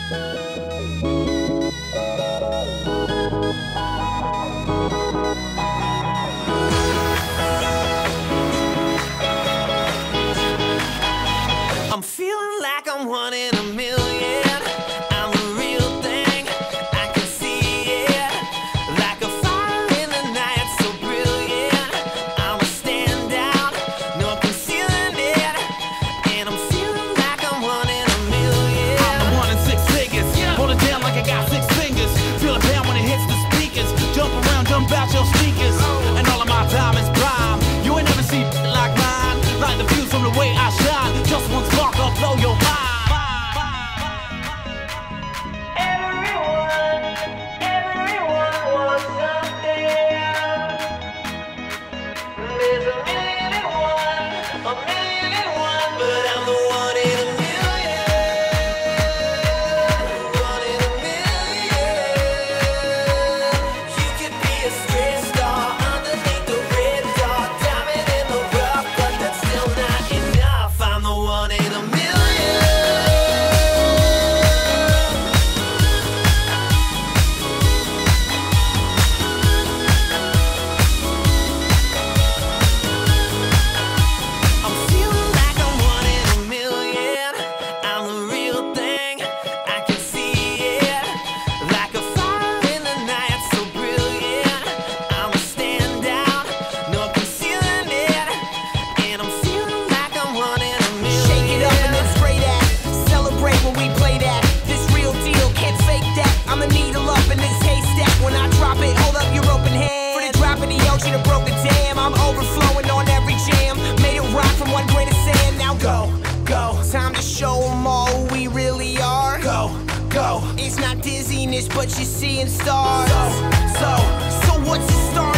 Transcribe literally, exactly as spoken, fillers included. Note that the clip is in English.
I'm feeling like I'm one in a million. I'm the real thing, I can see it. Like a fire in the night, so brilliant. I'm a standout, no concealing it. And I'm feeling like I'm one in a million. I'm the one in six figures, hold it down like I got six fingers. Feel it down when it hits the speakers. Jump around, jump out your sneakers. And all of my time is prime. You ain't never seen like mine. Like the views from the way I shine. Just one spark, I'll blow your mind. Everyone, everyone wants something. There's a million and one, a million and one, but I'm the one in a million. One in a million. You could be a straight star underneath the red dot, diamond in the rough, but that's still not enough. I'm the one in a million. I'm feeling like I'm one in a million. I'm the real thing, I can see it. Like a fire in the night, so brilliant. I'm a standout, no concealing it. And I'm feeling like I'm one in a million. Shake it up and then spray that. Celebrate when we play that. This real deal, can't fake that. I'm a needle up in this haystack. When I drop it, hold up your open hand. For the drop in the ocean and broke the dam. I'm overflowing on every jam. Made it rock from one grain of sand. Now go, go. Time to show them all who we really are. Go, go. It's not dizziness, but you're seeing stars. So, so, so what's the star